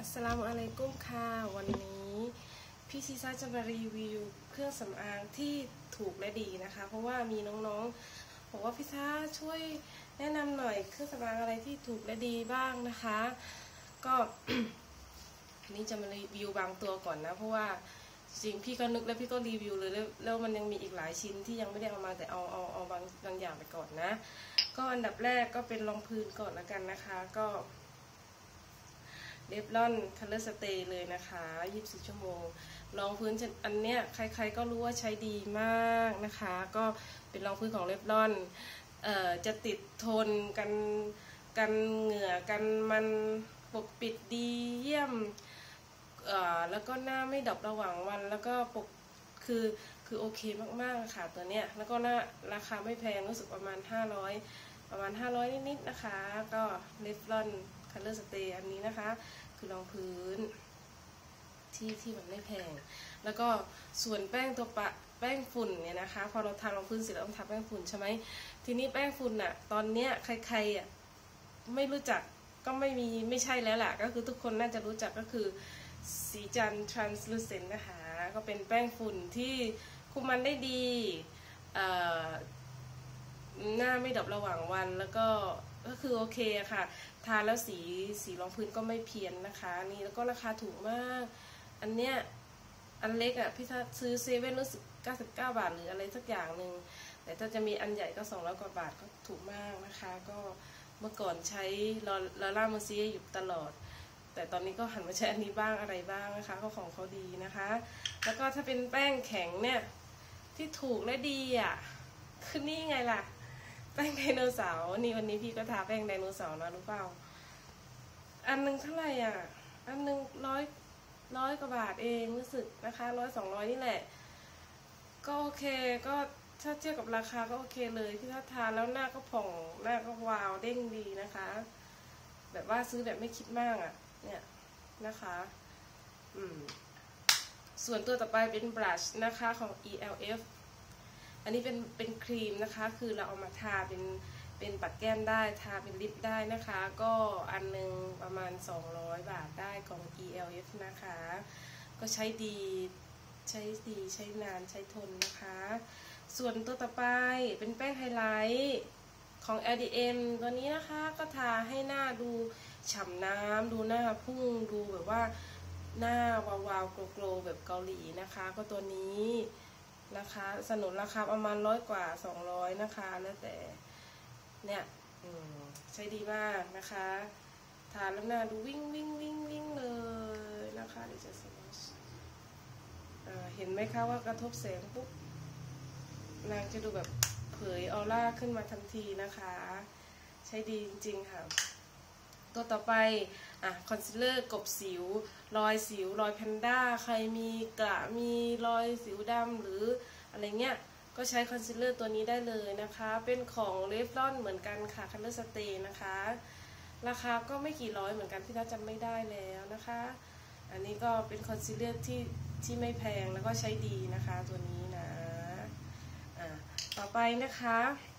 อัสสลามุอะลัยกุมค่ะวันนี้พี่ซีซ่าจะมารีวิวเครื่องสำอางที่ถูกและดีนะคะเพราะว่ามีน้องๆบอกว่าพี่ซ่าช่วยแนะนำหน่อยเครื่องสำอางอะไรที่ถูกและดีบ้างนะคะก็ อันนี้จะมารีวิวบางตัวก่อนนะเพราะว่าจริงพี่ก็นึกแล้วพี่ก็รีวิวเลยแล้วมันยังมีอีกหลายชิ้นที่ยังไม่ได้เอามาแต่เอาบางอย่างไปก่อนนะก็อันดับแรกก็เป็นรองพื้นก่อนละกันนะคะก็เรฟลอนคัลเลอร์สเตย์เลยนะคะ24 ชั่วโมงรองพื้นอันเนี้ยใครๆก็รู้ว่าใช้ดีมากนะคะก็เป็นรองพื้นของเรฟลอนจะติดทนกันเหงื่อกันมันปกปิดดีเยี่ยมแล้วก็หน้าไม่ดรอประหว่างวันแล้วก็ปกคือโอเคมากๆค่ะตัวเนี้ยแล้วก็ราคาไม่แพงรู้สึกประมาณ500นิดๆนะคะก็เรฟลอนคัลเลอร์สเตย์อันนี้นะคะคือรองพื้นที่มันไม่แพงแล้วก็ส่วนแป้งตัวแป้งฝุ่นเนี่ยนะคะพอเราทารองพื้นเสร็จแล้วต้องทาแป้งฝุ่นใช่ไหมทีนี้แป้งฝุ่นอ่ะตอนเนี้ยใครๆอ่ะไม่รู้จักก็ไม่ใช่แล้วล่ะก็คือทุกคนน่าจะรู้จักก็คือสีจัน translucent นะคะก็เป็นแป้งฝุ่นที่คุมมันได้ดีหน้าไม่ดรอประหว่างวันแล้วก็คือโอเคค่ะทาแล้วสีรองพื้นก็ไม่เพี้ยนนะคะนี่แล้วก็ราคาถูกมากอันเนี้ยอันเล็กอ่ะพี่ถ้าซื้อเซเว่นรู้สึก99 บาทหรืออะไรสักอย่างหนึ่งแต่ถ้าจะมีอันใหญ่ก็200 กว่าบาทก็ถูกมากนะคะก็เมื่อก่อนใช้ลาล่าเมอร์ซิเย่อยู่ตลอดแต่ตอนนี้ก็หันมาใช้อันนี้บ้างอะไรบ้างนะคะก็ของเขาดีนะคะแล้วก็ถ้าเป็นแป้งแข็งเนี่ยที่ถูกและดีอ่ะคือนี่ไงล่ะแป้งไดโนเสาร์นี่วันนี้พี่ก็ทาแป้งไดโนเสาร์นะรู้เปล่าอันนึงเท่าไหร่อ่ะอันนึงร้อยกว่าบาทเองรู้สึกนะคะ200นี่แหละก็โอเคก็ถ้าเทียบกับราคาก็โอเคเลยที่ถ้าทาแล้วหน้าก็ผ่องหน้าก็วาวเด้งดีนะคะแบบว่าซื้อแบบไม่คิดมากอ่ะเนี่ยนะคะส่วนตัวต่อไปเป็นบลัชนะคะของ ELF อันนี้เป็นครีมนะคะคือเราเอามาทาเป็นปัดแก้มได้ทาเป็นลิปได้นะคะก็อันนึงประมาณ200 บาทได้ของ ELF นะคะก็ใช้ดีใช้นานใช้ทนนะคะส่วนตัวต่อไปเป็นแป้งไฮไลท์ของ LDM ตัวนี้นะคะก็ทาให้หน้าดูฉ่ำน้ำดูหน้าพุ่งดูแบบว่าหน้าวาวโกลแบบเกาหลีนะคะก็ตัวนี้นะคะสนุนราคาประมาณ100 กว่า200นะคะแล้วแต่เนี่ยใช้ดีมากนะคะทาแล้วหน้าดูวิ่งเลยนะคะเดี๋ยวจะเห็นไหมคะว่ากระทบแสงปุ๊บนางจะดูแบบเผยออร่าขึ้นมาทันทีนะคะใช้ดีจริงๆค่ะตัวต่อไปคอนซีลเลอร์กบสิวรอยสิวรอยแพนด้าใครมีมีรอยสิวดำหรืออะไรเงี้ยก็ใช้คอนซีลเลอร์ตัวนี้ได้เลยนะคะเป็นของเรฟลอนเหมือนกันค่ะคัลเลอร์สเตย์นะคะราคาก็ไม่กี่ร้อยเหมือนกันที่น่าจำไม่ได้แล้วนะคะอันนี้ก็เป็นคอนซีลเลอร์ที่ไม่แพงแล้วก็ใช้ดีนะคะตัวนี้นะต่อไปนะคะ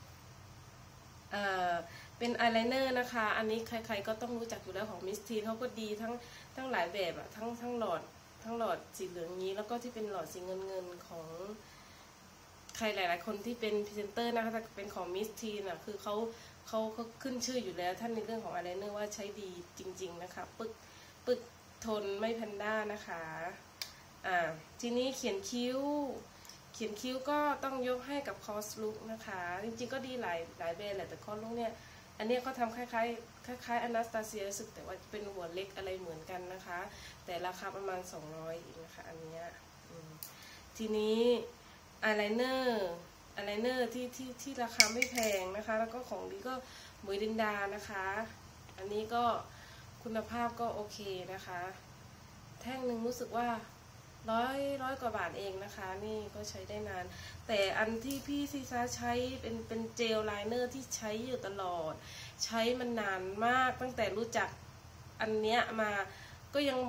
เป็นอายไลเนอร์นะคะอันนี้ใครๆก็ต้องรู้จักอยู่แล้วของมิสทีนเขาก็ดีทั้งหลายแบบอะทั้งหลอดสีเหลืองนี้แล้วก็ที่เป็นหลอดสีเงินของใครหลายๆคนที่เป็นพรีเซนเตอร์นะคะแต่เป็นของมิสทีนอะคือเขาขึ้นชื่ออยู่แล้วท่านในเรื่องของอายไลเนอร์ว่าใช้ดีจริงๆนะคะปึกทนไม่แพนด้านะคะทีนี้เขียนคิ้วก็ต้องยกให้กับคอสลุกนะคะจริงๆก็ดีหลายแบรนด์แหละแต่คอสลุกเนี่ยอันนี้เขาทำคล้ายอนาสตาเซียรู้สึกแต่ว่าเป็นหัวเล็กอะไรเหมือนกันนะคะแต่ราคาประมาณ200เองนะคะอันนี้ทีนี้อายไลเนอร์ที่ราคาไม่แพงนะคะแล้วก็ของดีก็หมวยดินดานะคะอันนี้ก็คุณภาพก็โอเคนะคะแท่งหนึ่งรู้สึกว่าร้อยกว่าบาทเองนะคะนี่ก็ใช้ได้นานแต่อันที่พี่ซีซ่าใช้เป็นเจลไลเนอร์ที่ใช้อยู่ตลอดใช้มันนานมากตั้งแต่รู้จักอันเนี้ยมาก็ยัง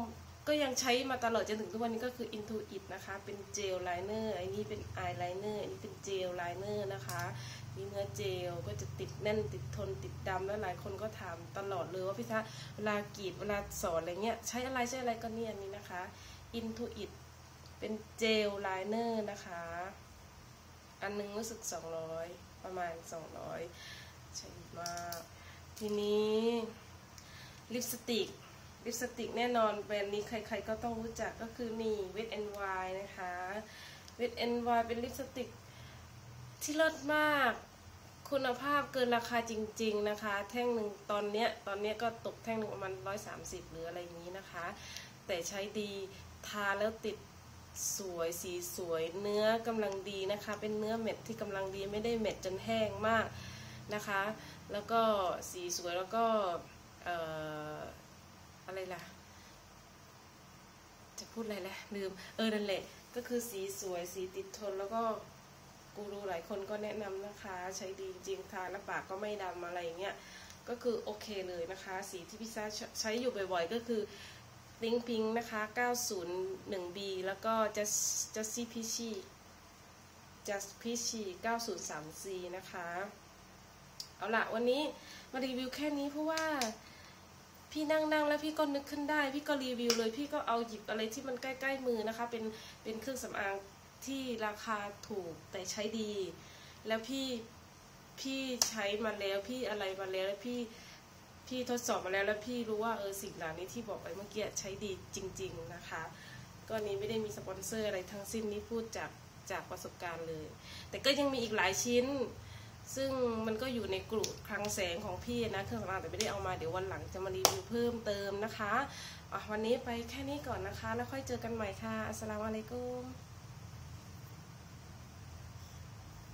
ก็ยังใช้มาตลอดจนถึงทุกวันนี้ก็คือ Intuit นะคะเป็นเจลไลเนอร์อันนี้เป็นอายไลเนอร์อันนี้เป็นเจลไลเนอร์นะคะนี่เนื้อเจลก็จะติดแน่นติดทนติดดำแล้วหลายคนก็ถามตลอดเลยว่าพี่ทะเวลากรีดเวลาสอนอะไรเงี้ยใช้อะไรก็เนี่ยอันนี้นะคะ Intuit เป็นเจลไลเนอร์นะคะอันนึงรู้สึก200ประมาณ200ใช้มากทีนี้ลิปสติกแน่นอนแบรนด์นี้ใครๆก็ต้องรู้จักก็คือนี่ Wet n Wild นะคะ Wet n Wild เป็นลิปสติกที่เลิศมากคุณภาพเกินราคาจริงๆนะคะแท่งหนึ่งตอนเนี้ยก็ตกแท่งหนึ่งประมาณ130หรืออะไรอย่างนี้นะคะแต่ใช้ดีทาแล้วติดสวยสีสวยเนื้อกำลังดีนะคะเป็นเนื้อเม็ดที่กำลังดีไม่ได้เม็ดจนแห้งมากนะคะแล้วก็สีสวยแล้วก็อะไรล่ะจะพูดอะไรแล้วลืมนั่นแหละก็คือสีสวยสีติดทนแล้วก็กูรูหลายคนก็แนะนำนะคะใช้ดีจริงทาแล้วปากก็ไม่ดำอะไรเงี้ยก็คือโอเคเลยนะคะสีที่พี่ซ่าใช้อยู่บ่อยๆก็คือลิงพิงนะคะ 901B แล้วก็Just Peachy 903C นะคะเอาละวันนี้มารีวิวแค่นี้เพราะว่าพี่นั่งแล้วพี่ก็นึกขึ้นได้พี่ก็รีวิวเลยพี่ก็เอาหยิบอะไรที่มันใกล้ๆมือนะคะเป็นเครื่องสำอางที่ราคาถูกแต่ใช้ดีแล้วพี่ใช้มาแล้วพี่อะไรมาแล้วแล้วพี่ทดสอบมาแล้วพี่รู้ว่าสิ่งเหล่านี้ที่บอกไปเมื่อกี้ใช้ดีจริงๆนะคะก็นี้ไม่ได้มีสปอนเซอร์อะไรทั้งสิ้นนี่พูดจากประสบการณ์เลยแต่ก็ยังมีอีกหลายชิ้นซึ่งมันก็อยู่ในกลุ่มคลังแสงของพี่นะเครื่องสำอางแต่ไม่ได้เอามาเดี๋ยววันหลังจะมารีวิวเพิ่มเติมนะคะวันนี้ไปแค่นี้ก่อนนะคะแล้วค่อยเจอกันใหม่ค่ะอัสสลามุอะลัยกุม